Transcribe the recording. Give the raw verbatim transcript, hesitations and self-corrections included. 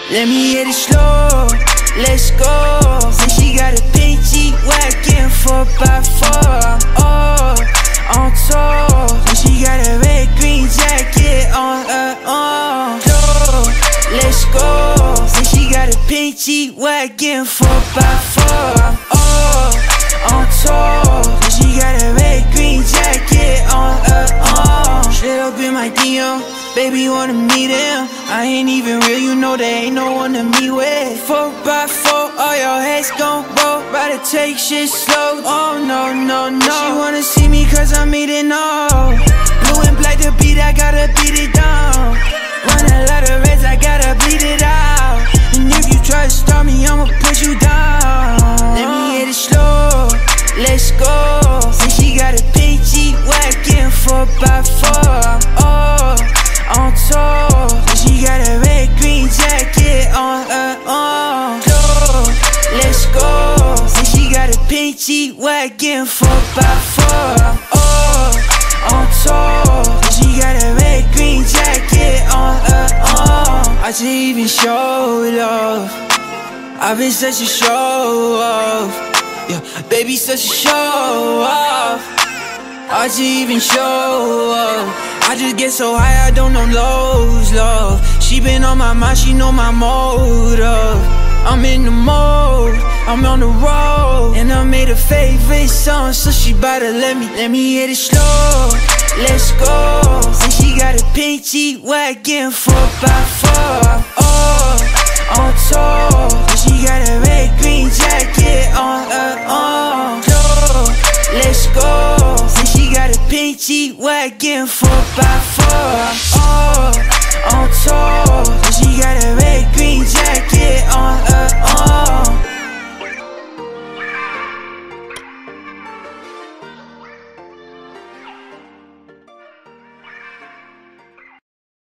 Let me hit it slow, let's go. Say she got a pink G-Wagon, four by four. I'm all on tour. And she got a red green jacket on her arm. Slow, let's go. Say she got a pink G-Wagon, four by four. I'm all on tour. And she got a red green jacket on her arm. Slid up in my D M, baby wanna meet him. I ain't even real, you know there ain't no one to meet with. Four by four, all your heads gon' roll. Rather take shit slow, oh no, no, no. She wanna see me cause I'm eating all. Blue and black the beat, I gotta beat it down. Run a lot of reds, I gotta bleed it out. And if you try to stop me, I'ma push you down. Let me hit it slow, let's go. Say she got a pink G-Wagon, four by four. I'm all on tour. She got a red green jacket on her arm. Slow, let's go. Say she got a pink G-Wagon, four by four. I'm all on tour. She got a red green jacket on her arm. I just even show love. I've been such a show off. Yeah, baby, such a show off. I just even show up. I just get so high, I don't know lows, love. She been on my mind, she know my motive. I'm in the mode, I'm on the road. And I made a favorite song, so she bout to let me, let me hit it slow, let's go. Say she got a pink G-Wagon, four by four. I'm all on tour. She got a red green jacket on her arm. Slow, let's go. Say she got a pink G-Wagon, four by four. I'm all on tour. She got a red green